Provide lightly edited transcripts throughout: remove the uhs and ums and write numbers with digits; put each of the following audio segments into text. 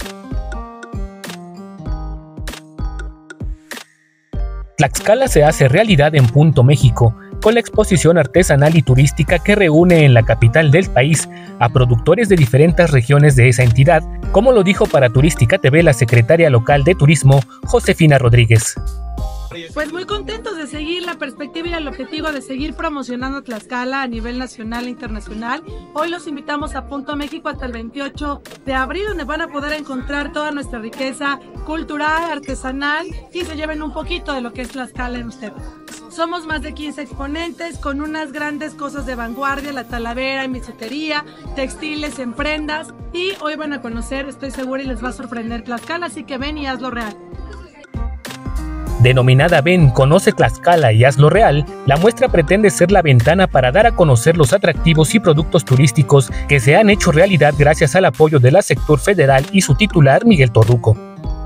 Tlaxcala se hace realidad en Punto México, con la exposición artesanal y turística que reúne en la capital del país a productores de diferentes regiones de esa entidad, como lo dijo para Turística TV la secretaria local de Turismo, Josefina Rodríguez. Pues muy contentos de seguir la perspectiva y el objetivo de seguir promocionando Tlaxcala a nivel nacional e internacional. Hoy los invitamos a Punto México hasta el 28 de abril, donde van a poder encontrar toda nuestra riqueza cultural, artesanal y se lleven un poquito de lo que es Tlaxcala en ustedes. Somos más de 15 exponentes con unas grandes cosas de vanguardia, la talavera en bisutería, textiles en prendas, y hoy van a conocer, estoy segura, y les va a sorprender Tlaxcala, así que ven y hazlo real. Denominada Ven, Conoce Tlaxcala y Hazlo Real, la muestra pretende ser la ventana para dar a conocer los atractivos y productos turísticos que se han hecho realidad gracias al apoyo de la sector federal y su titular, Miguel Torruco.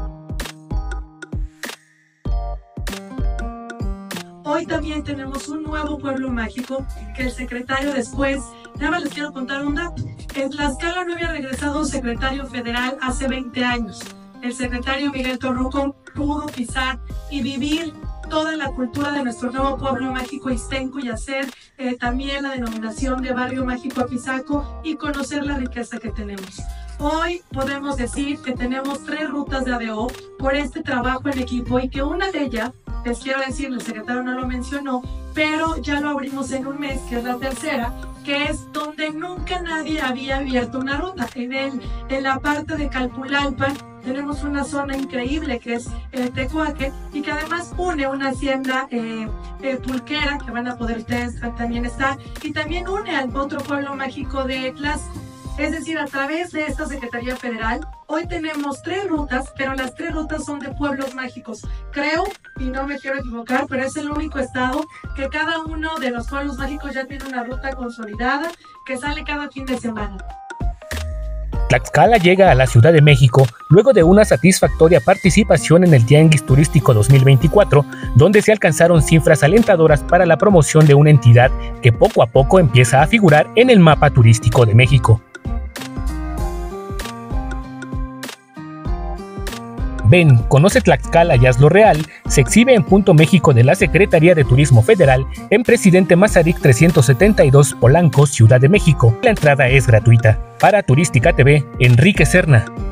Hoy también tenemos un nuevo pueblo mágico que el secretario después, nada más les quiero contar un dato. En Tlaxcala no había regresado un secretario federal hace 20 años. El secretario Miguel Torruco pudo pisar y vivir toda la cultura de nuestro nuevo pueblo mágico Ixtenco y hacer también la denominación de Barrio Mágico Apizaco y conocer la riqueza que tenemos. Hoy podemos decir que tenemos 3 rutas de ADO por este trabajo en equipo y que una de ellas, les quiero decir, el secretario no lo mencionó, pero ya lo abrimos en un mes, que es la tercera, que es donde nunca nadie había abierto una ruta. En la parte de Calpulalpan tenemos una zona increíble que es el Tecuaque y que además une una hacienda pulquera que van a poder ustedes también estar, y también une al otro pueblo mágico de Tlaxco. Es decir, a través de esta Secretaría Federal, hoy tenemos 3 rutas, pero las 3 rutas son de pueblos mágicos. Creo, y no me quiero equivocar, pero es el único estado que cada uno de los pueblos mágicos ya tiene una ruta consolidada que sale cada fin de semana. Tlaxcala llega a la Ciudad de México luego de una satisfactoria participación en el Tianguis Turístico 2024, donde se alcanzaron cifras alentadoras para la promoción de una entidad que poco a poco empieza a figurar en el mapa turístico de México. Ven, Conoce Tlaxcala y Hazlo Real se exhibe en Punto México de la Secretaría de Turismo Federal en Presidente Mazarik 372 Polanco, Ciudad de México. La entrada es gratuita. Para Turística TV, Enrique Serna.